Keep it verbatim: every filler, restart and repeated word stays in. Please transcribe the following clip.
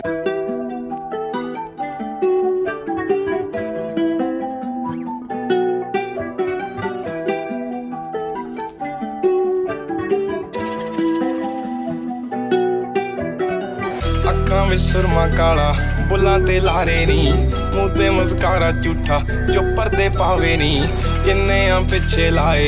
ਅੱਖਾਂ ਵਿੱਚ ਸੁਰਮਾ ਕਾਲਾ, ਬੁੱਲਾਂ ਤੇ ਲਾਰੇ ਨੀ, ਮੂੰਹ ਤੇ ਮੁਸਕਾਰਾ ਝੂਠਾ ਜੋ ਪਰਦੇ ਪਾਵੇ ਨੀ, ਕਿੰਨੇ ਆ ਪਿੱਛੇ ਲਾਏ